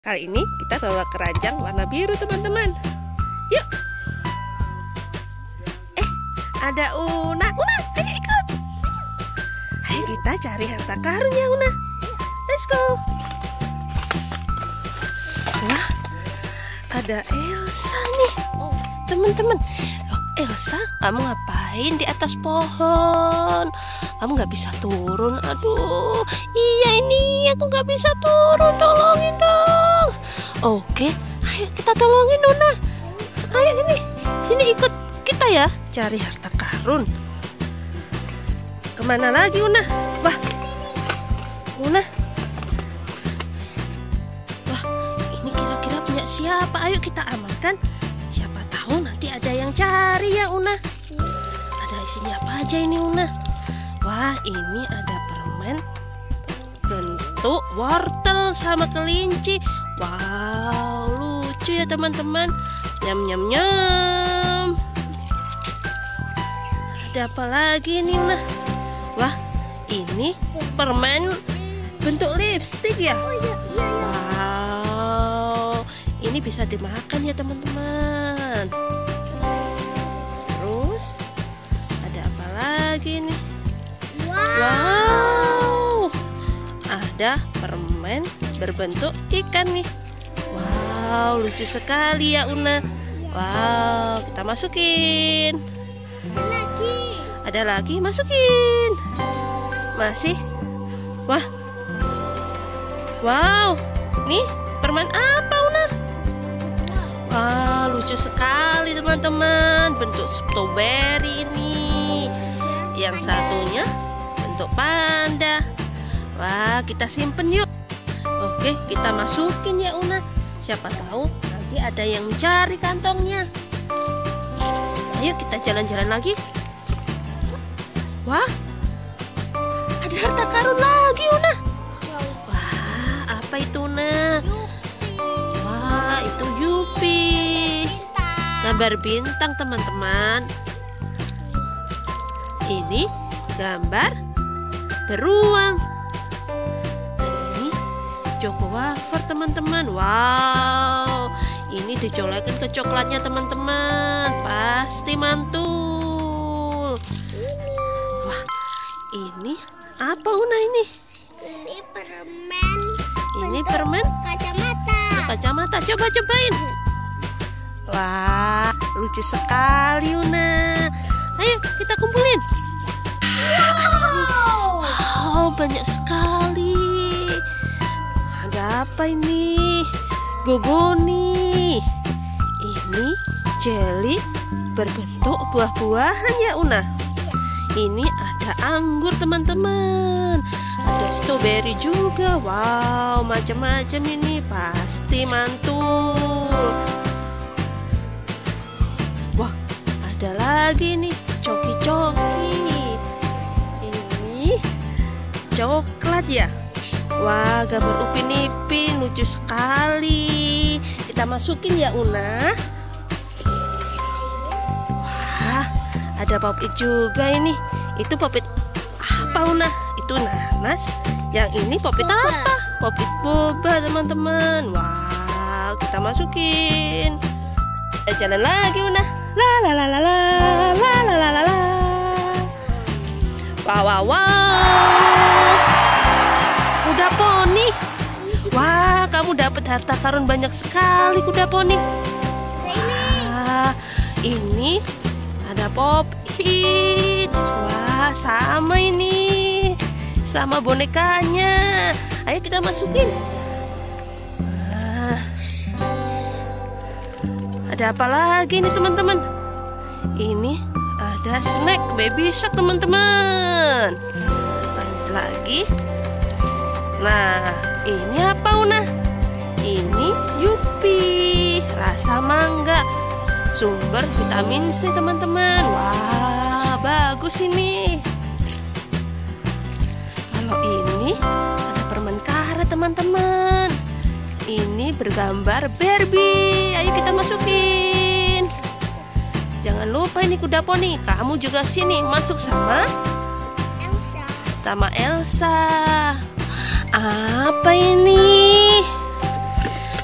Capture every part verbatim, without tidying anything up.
Kali ini kita bawa keranjang warna biru, teman-teman. Yuk. Eh, ada Una. Una, ayo ikut. Ayo kita cari harta karun ya, Una. Let's go. Wah, ada Elsa nih, teman-teman. Oh, Elsa, kamu ngapain di atas pohon? Kamu nggak bisa turun. Aduh, iya ini aku nggak bisa turun. Tolongin dong. Oke, ayo kita tolongin Una. Ayo ini, sini ikut kita ya, cari harta karun. Kemana lagi Una? Wah, Una. Wah, ini kira-kira punya siapa? Ayo kita amankan. Siapa tahu nanti ada yang cari ya Una. Ada isinya apa aja ini Una? Wah, ini ada permen bentuk wortel sama kelinci. Wow, lucu ya teman-teman. Nyam nyam nyam. Ada apa lagi nih Una? Wah, ini permen bentuk lipstik ya. Wow, ini bisa dimakan ya teman-teman. Terus ada apa lagi nih? Wow, ada permen berbentuk ikan nih. Wow, lucu sekali ya Una. Wow, kita masukin. Ada lagi. Ada lagi, masukin. Masih. Wah. Wow, nih permen apa Una? Wow, lucu sekali teman-teman. Bentuk strawberry ini. Yang satunya bentuk panda. Wah, kita simpen yuk. Oke, kita masukin ya Una. Siapa tahu nanti ada yang mencari kantongnya. Ayo kita jalan-jalan lagi. Wah, ada harta karun lagi Una. Wah, apa itu Una? Wah, itu Yupi. Gambar bintang teman-teman. Ini gambar beruang. Dan ini Choco wafer teman-teman. Wow, ini dicolekin ke coklatnya teman-teman. Pasti mantul. Wah, ini apa Una ini? Ini permen. Ini permen Kacamata. kacamata. Coba cobain. Wah, lucu sekali Una. Ayo kita kumpulin. Wow, banyak sekali. Ada apa ini? Gogoni. Ini jelly berbentuk buah-buahan ya Una. Ini ada anggur teman-teman. Ada strawberry juga. Wow, macam-macam ini. Pasti mantul. Wah, ada lagi nih. Coki-coki. Ini coklat ya. Wah, gambar Upin Ipin lucu sekali. Kita masukin ya Una. Wah, ada pop-it juga ini. Itu pop-it apa Una? Itu nanas. Yang ini pop-it apa? Pop-it boba teman-teman. Wah, kita masukin. Kita jalan lagi Una. La la la la la la la la la la. Wow wow wow. Kuda poni. Wah, kamu dapat harta karun banyak sekali kuda poni. Wah, ini ada pop-it. Wah, sama ini. Sama bonekanya. Ayo kita masukin. Ada apa lagi nih teman-teman? Ini ada snack baby shark teman-teman. Lanjut lagi. Nah, ini apa Una? Ini Yupi, rasa mangga, sumber vitamin C teman-teman. Wah, bagus ini. Kalau ini ada permen karet teman-teman. Ini bergambar Barbie. Ayo kita masukin. Jangan lupa ini kuda poni. Kamu juga sini masuk sama Elsa. Sama Elsa. Apa ini?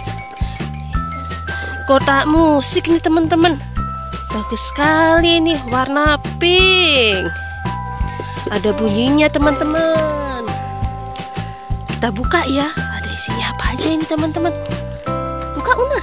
kotak musik nih teman-teman. Bagus sekali nih, warna pink. Ada bunyinya teman-teman. Kita buka ya. Ada isinya apa aja ini teman-teman? Buka Una.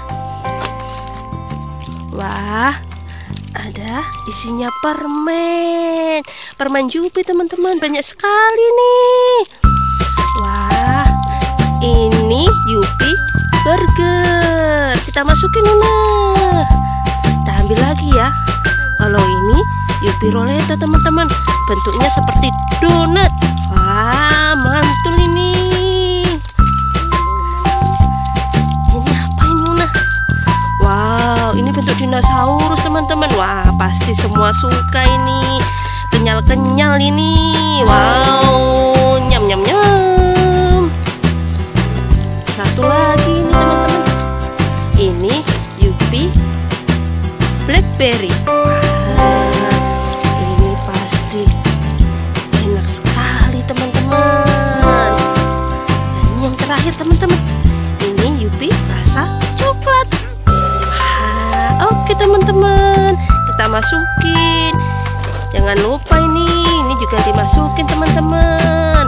Wah, ada isinya permen. Permen Yupi teman-teman, banyak sekali nih. Wah, ini Yupi burger. Kita masukin Una. Kita ambil lagi ya. Kalau ini Yupi Roletto teman-teman, bentuknya seperti donat. Wah, mantul ini. Ini apa ini Una? Wow, ini bentuk dinosaurus teman-teman. Wah, pasti semua suka ini. Kenyal-kenyal ini. Wow, nyam nyam nyam. Satu lagi nih teman-teman. Ini Yupi Blackberry. Wah, ini pasti enak sekali teman-teman. Dan yang terakhir teman-teman, ini Yupi rasa coklat. Wah, oke teman-teman, kita masukin. Jangan lupa ini, ini juga dimasukin teman-teman.